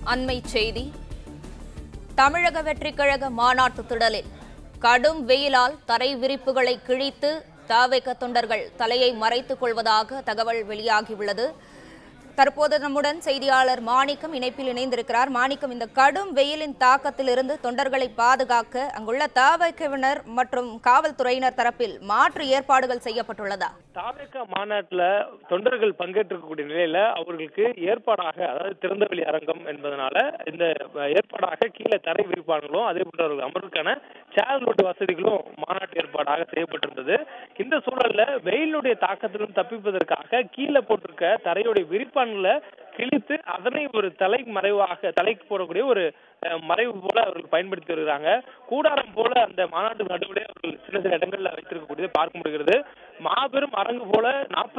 அண்மை செய்தி. தமிழக வெற்றிக் கழக மாநாட்டு திடலில் கடும் வெயிலால் தரை விரிப்புகளை கிழித்து தவிக தொண்டர்கள் தலையை மறைத்துக் கொள்வதாக தகவல் வெளியாகியுள்ளது. தற்போது நம்முடன் செய்தியாளர் மாணிக்கம் இணைப்பில் இணைந்திருக்கிறார். மாணிக்கம், இந்த கடும் வெயிலின் தாக்கத்திலிருந்து தொண்டர்களை பாதுகாக்க அங்குள்ள தவிகவினர் மற்றும் காவல்துறையினர் தரப்பில் மாற்று ஏற்பாடுகள் செய்யப்பட்டுள்ளதா? தவிக மாநாட்டில் தொண்டர்கள் பங்கேற்றக்கூடிய நிலையில அவர்களுக்கு ஏற்பாடாக, அதாவது திறந்தவெளி அரங்கம் என்பதனால இந்த ஏற்பாடாக கீழே தரை விரிப்பான்களும் அதே போன்ற அவர்கள் அமர்வுக்கான சேர்லோட்டு வசதிகளும் மாநாட்டு ஏற்பாடாக செய்யப்பட்டிருந்தது. இந்த சூழல்ல வெயிலுடைய தாக்கத்திலும் தப்பிப்பதற்காக கீழே போட்டிருக்க தரையுடைய விரிப்பான்களை கிழித்து அதனை ஒரு தலைமறைவாக தலைக்கு போடக்கூடிய ஒரு மறைவு போல அவர்கள் பயன்படுத்தி வருகிறாங்க. கூடாரம் போல அந்த மாநாட்டு நடுவிலே அவர்கள் சில சில இடங்கள்ல வைத்திருக்கக்கூடியதை பார்க்க முடிகிறது. மாபெரும் அரங்கு போல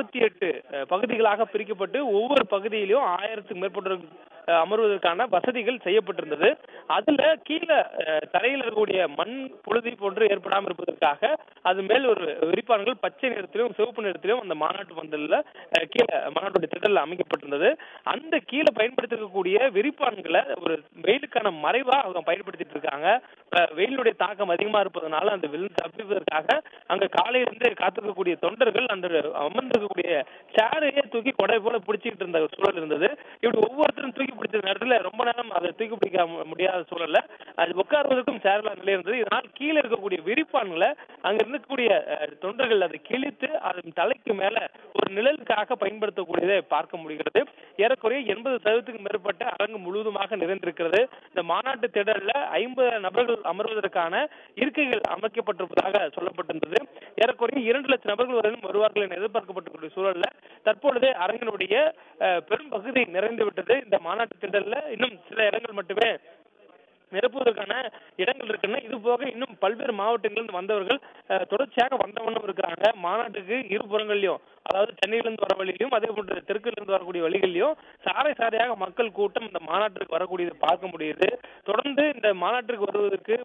48 பகுதிகளாக பிரிக்கப்பட்டு ஒவ்வொரு பகுதியிலும் 1000க்கும் மேற்பட்டவர்கள் அமர்வதற்கான வசதிகள் செய்யப்பட்டிருந்தது. அதுல கீழே தரையில் இருக்கக்கூடிய மண் புழுதி போன்று ஏற்படாமல் இருப்பதற்காக அது மேல் ஒரு விரிப்பான்கள் பச்சை நிறத்திலும் சிவப்பு நிறத்திலும் அந்த மாநாட்டு பந்தல்ல கீழே மாநாட்டுடைய திடல்ல அமைக்கப்பட்டிருந்தது. அந்த கீழே பயன்படுத்தக்கூடிய விரிப்பான்களை ஒரு வெயிலுக்கான மறைவா அவங்க பயன்படுத்திட்டு இருக்காங்க. வெயிலுடைய தாக்கம் அதிகமா இருப்பதனால அந்த வெயில் தப்பிப்பதற்காக அங்க காலையிலிருந்து காத்திருக்கக்கூடிய தொண்டர்கள் அந்த அமர்ந்திருக்கக்கூடிய சேரையே தூக்கி கொடை போல பிடிச்சிட்டு இருந்த சூழல் இருந்தது. இப்படி ஒவ்வொருத்தரும் தூக்கி பிடிச்ச நேரத்துல ரொம்ப நேரம் அதை தூக்கி பிடிக்க முடியாத சூழல்ல அது உட்கார்வதற்கும் சேரல நிலை இருந்தது. இதனால் கீழே இருக்கக்கூடிய விரிப்பான்களை அங்க இருக்கக்கூடிய தொண்டர்கள் அதை கிழித்து அதன் தலைக்கு மேல ஒரு நிழலுக்காக பயன்படுத்தக்கூடியதை பார்க்க முடிகிறது. ஏறக்குறைய 80% மேற்பட்ட அரங்கு முழுவதுமாக நிறைந்திருக்கிறது. இந்த மாநாட்டு திடல்ல 50 நபர்கள் அமர்வதற்கான இருக்கைகள் அமைக்கப்பட்டிருப்பதாக சொல்லப்பட்டிருந்தது. ஏறக்குறைய 2 லட்சம் நபர்கள் வரையும் வருவார்கள் என எதிர்பார்க்கப்பட்டிருக்கிற சூழல்ல தற்பொழுதே அரங்கினுடைய பெரும் பகுதி நிறைந்துவிட்டது. இந்த மாநாட்டு திடல்ல இன்னும் சில இடங்கள் மட்டுமே நிரப்புவதற்கான இடங்கள் இருக்குன்னா, இது போக இன்னும் பல்வேறு மாவட்டங்களிலிருந்து வந்தவர்கள் தொடர்ச்சியாக வந்தவண்ணம் இருக்கிறாங்க. மாநாட்டுக்கு இருபுறங்களிலும், அதாவது சென்னையிலிருந்து வர வழியிலும் அதே போன்று தெற்கிலிருந்து வரக்கூடிய வழிகளிலும் சாலை சாலையாக மக்கள் கூட்டம் இந்த மாநாட்டிற்கு வரக்கூடியதை பார்க்க முடியுது. தொடர்ந்து இந்த மாநாட்டிற்கு வருவதற்கு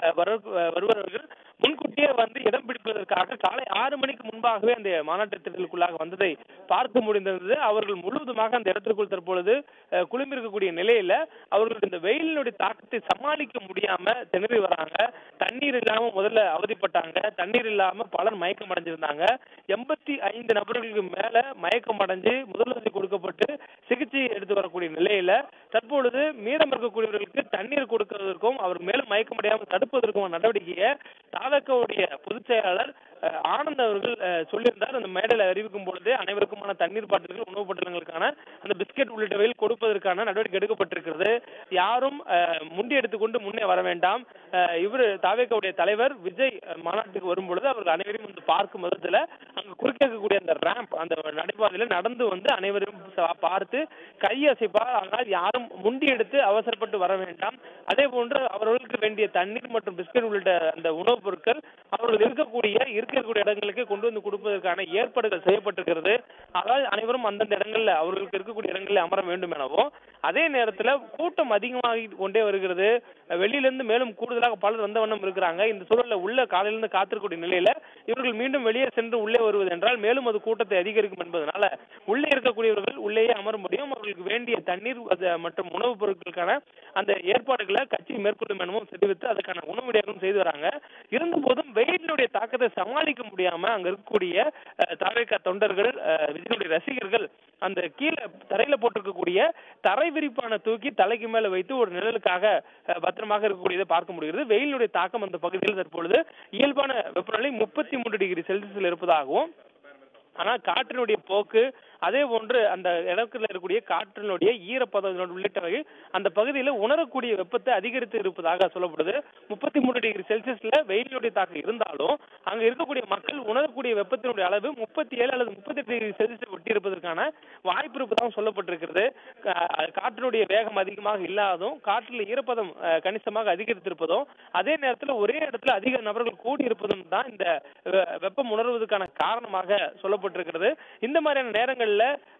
வருபவர்கள் முன்கூட்டியே வந்து இடம் பிடிப்பதற்காக காலை 6 மணிக்கு முன்பாகவே அந்த மாநாட்டு திடலுக்குள்ளாக வந்ததை பார்க்க முடிந்தது. அவர்கள் முழுவதுமாக அந்த இடத்திற்குள் தற்பொழுது குளிர்ந்திருக்கக்கூடிய நிலையில அவர்கள் இந்த வெயிலினுடைய தாக்கத்தை சமாளிக்க முடியாம திணறி வராங்க. தண்ணீர் இல்லாம முதல்ல அவதிப்பட்டாங்க. தண்ணீர் இல்லாம பலர் மயக்கம் அடைஞ்சிருந்தாங்க. 85 நபர்களுக்கு மேல மயக்கம் அடைஞ்சு முதலுதவி கொடுக்கப்பட்டு சிகிச்சை எடுத்து வரக்கூடிய நிலையில தற்பொழுது மீதம் இருக்கக்கூடியவர்களுக்கு தண்ணீர் கொடுக்கிறதற்கும் அவர் மேலும் மயக்கம் அடையாமல் தடுப்பதற்கும் நடவடிக்கையை தவிகவுடைய பொதுச் செயலாளர் ஆனந்த் அவர்கள் சொல்லியிருந்தார். அந்த மேடையில் அறிவிக்கும் பொழுது அனைவருக்குமான தண்ணீர் பாட்டில்கள், உணவு பட்டலங்களுக்கான அந்த பிஸ்கெட் உள்ளிட்டவையில் கொடுப்பதற்கான நடவடிக்கை எடுக்கப்பட்டிருக்கிறது. யாரும் முண்டி எடுத்துக்கொண்டு முன்னே வர வேண்டாம். இவர் தவிகவுடைய தலைவர் விஜய் மாநாட்டுக்கு வரும் பொழுது அவர்கள் அனைவரையும் வந்து பார்க்கும் விதத்துல அங்கு குறுக்கக்கூடிய அந்த ரேம்ப், அந்த நடைபாதையில நடந்து வந்து அனைவரும் பார்த்து கையசைப்பார். ஆனால் யாரும் முண்டி எடுத்து அவசரப்பட்டு வர வேண்டாம். அதே போன்று அவர்களுக்கு வேண்டிய தண்ணீர் மற்றும் பிஸ்கெட் உள்ளிட்ட அந்த உணவுப் பொருட்கள் அவர்கள் இருக்கக்கூடிய இடங்களுக்கு கொண்டு வந்து கொடுப்பதற்கான ஏற்பாடுகள் செய்யப்பட்டிருக்கிறது. அதாவது அனைவரும் அந்தந்த இடங்கள்ல அவர்களுக்கு இருக்கக்கூடிய இடங்களில் அமர வேண்டும் எனவும், அதே நேரத்தில் கூட்டம் அதிகமாகி கொண்டே வருகிறது. வெளியிலிருந்து மேலும் கூடுதலாக பலர் வந்த வண்ணம் இருக்கிறாங்க. இந்த சூழல்ல உள்ள காலையிலிருந்து காத்திருக்கூடிய நிலையில இவர்கள் மீண்டும் வெளியே சென்று உள்ளே வருவது என்றால் மேலும் அது கூட்டத்தை அதிகரிக்கும் என்பதனால உள்ளே இருக்கக்கூடியவர்கள் உள்ளேயே அமர முடியும். அவர்களுக்கு வேண்டிய தண்ணீர் மற்றும் உணவுப் பொருட்களுக்கான அந்த ஏற்பாடுகளை கட்சி மேற்கொள்ளும் எனவும் தெரிவித்து அதுக்கான உணவு விநியோகம் செய்து வராங்க. இருந்த போதும் வெயிலுடைய தாக்கத்தை சமாளிக்க முடியாம அங்க இருக்கக்கூடிய தவிக தொண்டர்கள், விஜயுடைய ரசிகர்கள் அந்த கீழே தரையில போட்டிருக்கக்கூடிய தரை விரிப்பான தூக்கி தலைக்கு மேல வைத்து ஒரு நிழலுக்காக பத்திரமாக இருக்கக்கூடியதை பார்க்க முடிகிறது. வெயிலுடைய தாக்கம் அந்த பகுதியில் தற்பொழுது இயல்பான வெப்பநிலை 33 டிகிரி செல்சியஸில் இருப்பதாகவும், ஆனா காற்றினுடைய போக்கு அதே போன்று அந்த இடத்துல இருக்கக்கூடிய காற்றினுடைய ஈரப்பதம் உள்ளிட்டவை அந்த பகுதியில் உணரக்கூடிய வெப்பத்தை அதிகரித்து இருப்பதாக சொல்லப்படுது. 33 டிகிரி செல்சியஸ்ல வெயிலுடைய தாக்கம் இருந்தாலும் அங்க இருக்கக்கூடிய மக்கள் உணரக்கூடிய வெப்பத்தினுடைய அளவு 37 அல்லது 38 டிகிரி செல்சியஸ் ஒட்டி இருப்பதற்கான வாய்ப்பு இருப்பதாக சொல்லப்பட்டிருக்கிறது. காற்றினுடைய வேகம் அதிகமாக இல்லாததும் காற்றில் ஈரப்பதம் கணிசமாக அதிகரித்திருப்பதும் அதே நேரத்தில் ஒரே இடத்துல அதிக நபர்கள் கூடி இருப்பதும் தான் இந்த வெப்பம் உணர்வதற்கான காரணமாக சொல்லப்பட்டிருக்கிறது. இந்த மாதிரியான நேரங்கள்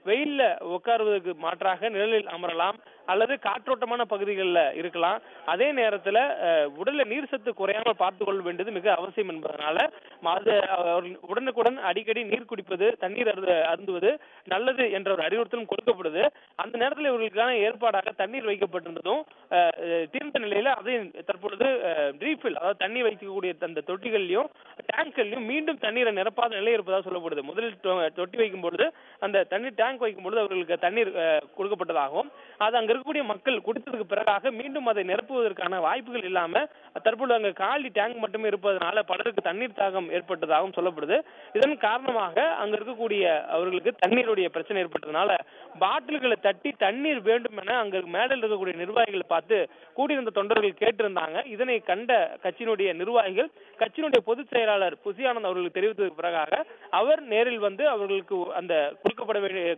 வெயில்ல உட்காருவதற்கு மாற்றாக நிழலில் அமரலாம் அல்லது காற்றோட்டமான பகுதிகளில் இருக்கலாம். அதே நேரத்தில் உடல்ல நீர் சத்து குறையாமல் பார்த்துக் கொள்ள வேண்டியது மிக அவசியம் என்பதனால உடனுக்குடன் அடிக்கடி நீர் குடிப்பது, தண்ணீர் அருந்துவது நல்லது என்ற ஒரு அறிவுறுத்தலும் கொடுக்கப்படுது. அந்த நேரத்தில் இவர்களுக்கான ஏற்பாடாக தண்ணீர் வைக்கப்பட்டிருந்ததும் தீர்ந்த நிலையில அதை தற்பொழுது ரீஃபில், அதாவது தண்ணீர் வைக்கக்கூடிய அந்த தொட்டிகள்லயும் டேங்க்கள்லயும் மீண்டும் தண்ணீரை நிரப்பாத நிலை இருப்பதாக சொல்லப்படுது. முதலில் தொட்டி வைக்கும் பொழுது அந்த தண்ணீர் டேங்க் வைக்கும் பொழுது அவர்களுக்கு தண்ணீர் கொடுக்கப்பட்டதாகவும் அது அங்க இருக்கக்கூடிய மக்கள் குடித்ததுக்கு பிறகாக மீண்டும் அதை நிரப்புவதற்கான வாய்ப்புகள் இல்லாம தற்பொழுது அங்க காலி டேங்க் மட்டுமே இருப்பதனால பலருக்கு தண்ணீர் தாகம் ஏற்பட்டதாகவும் சொல்லப்படுது. இதன் காரணமாக அங்க இருக்கக்கூடிய அவர்களுக்கு தண்ணீருடைய பிரச்சனை ஏற்பட்டதுனால பாட்டில்களை தட்டி தண்ணீர் வேண்டும் என அங்க மேடல் இருக்கக்கூடிய நிர்வாகிகளை பார்த்து கூடியிருந்த தொண்டர்கள் கேட்டிருந்தாங்க. இதனை கண்ட கட்சியினுடைய நிர்வாகிகள் கட்சியினுடைய பொதுச் செயலாளர் புசியானந்த் அவர்களுக்கு தெரிவித்ததற்கு பிறகாக அவர் நேரில் வந்து அவர்களுக்கு அந்த கொடுக்கப்பட வேண்டிய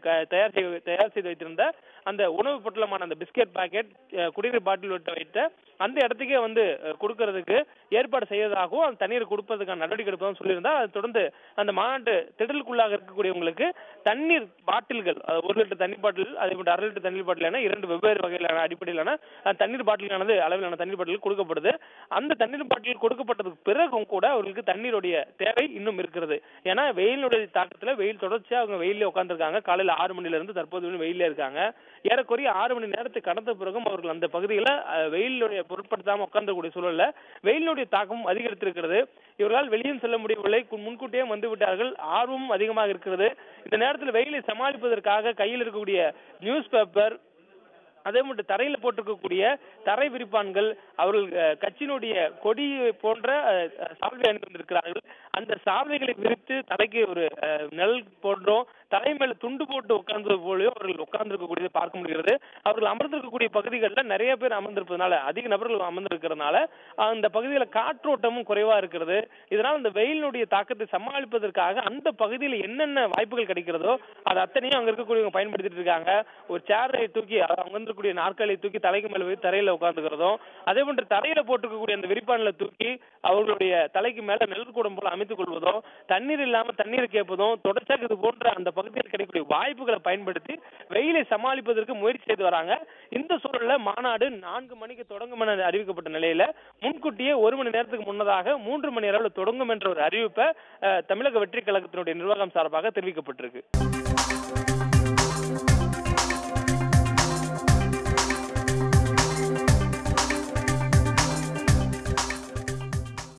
தயார் செய்து வைத்திருந்த அந்த உணவு பொட்டலமான அந்த பிஸ்கெட் பாக்கெட், குடிநீர் பாட்டில் வைத்த அந்த இடத்துக்கே வந்து கொடுக்கறதுக்கு ஏற்பாடு செய்வதாகவும் அந்த தண்ணீர் கொடுப்பதற்கான நடவடிக்கை எடுப்பதாக சொல்லியிருந்தா, அதை தொடர்ந்து அந்த மாநாட்டு திடலுக்குள்ளாக இருக்கக்கூடியவங்களுக்கு தண்ணீர் பாட்டில்கள், 1 லிட்டர் தண்ணீர் பாட்டில், அதே போன்று 1/2 லிட்டர் தண்ணீர் பாட்டில் என 2 வெவ்வேறு வகையிலான அடிப்படையிலான தண்ணீர் பாட்டிலானது அளவிலான தண்ணீர் பாட்டில் கொடுக்கப்படுது. அந்த தண்ணீர் பாட்டில் கொடுக்கப்பட்டதுக்கு பிறகும் கூட அவர்களுக்கு தண்ணீருடைய தேவை இன்னும் இருக்கிறது. ஏன்னா வெயிலுடைய தாக்கத்துல வெயில் தொடர்ச்சியா அவங்க வெயிலே உட்கார்ந்துருக்காங்க. காலையில 6 மணில இருந்து தற்போது வெயிலே இருக்காங்க. ஏறக்குறைய 6 மணி நேரத்துக்கு கடந்த பிறகும் அவர்கள் அந்த பகுதியில வெயிலுடைய பொருட்படுத்தாம உட்கார்ந்தக்கூடிய சூழல்ல வெயிலுடைய தாக்கம் அதிகரித்திருக்கிறது. இவர்களால் வெளியும் செல்ல முடியவில்லை, முன்கூட்டியே வந்து விட்டார்கள், ஆர்வமும் அதிகமாக இருக்கிறது. இந்த நேரத்தில் வெயிலை சமாளிப்பதற்காக கையில் இருக்கக்கூடிய நியூஸ் பேப்பர், அதே மட்டும் தரையில போட்டிருக்கக்கூடிய தரை விரிப்பான்கள், அவர்கள் கட்சியினுடைய கொடி போன்ற சால்வை அணிந்திருக்கிறார்கள். அந்த சால்வைகளை விரித்து தலைக்கு ஒரு நெல் போன்றோம், தலை மேல துண்டு போட்டு உட்கார்ந்தது போலயும் அவர்கள் உட்கார்ந்திருக்கக்கூடியதை பார்க்க முடிகிறது. அவர்கள் அமர்ந்திருக்கக்கூடிய பகுதிகளில் நிறைய பேர் அமர்ந்திருப்பதனால, அதிக நபர்கள் அமர்ந்திருக்கிறதுனால அந்த பகுதியில காற்றோட்டமும் குறைவா இருக்கிறது. இதனால் இந்த வெயிலுடைய தாக்கத்தை சமாளிப்பதற்காக அந்த பகுதியில் என்னென்ன வாய்ப்புகள் கிடைக்கிறதோ அது அத்தனையும் அங்க இருக்கக்கூடியவங்க பயன்படுத்திட்டு இருக்காங்க. ஒரு சேரை தூக்கி, அவங்க கூடிய நாற்காலியை தூக்கி தலைக்கு மேல போய் தரையில உட்கார்ந்துக்கிறதும், அதே போன்று தரையில போட்டுக்கக்கூடிய அந்த விரிப்பான்ல தூக்கி அவர்களுடைய தலைக்கு மேல நெல் கூடம் போல அமைத்துக் கொள்வதும், தண்ணீர் இல்லாம தண்ணீர் கேட்பதும், தொடர்ச்சியாக இது போன்ற அந்த பகுதியில் கிடைக்கக்கூடிய வாய்ப்புகளை பயன்படுத்தி வெயிலை சமாளிப்பதற்கு முயற்சி செய்து வராங்க. இந்த சூழல்ல மாநாடு 4 மணிக்கு தொடங்கும் என அறிவிக்கப்பட்ட நிலையில முன்கூட்டியே 1 மணி நேரத்துக்கு முன்னதாக 3 மணி அளவில் தொடங்கும் என்ற ஒரு அறிவிப்பை தமிழக வெற்றி கழகத்தினுடைய நிர்வாகம் சார்பாக தெரிவிக்கப்பட்டிருக்கு.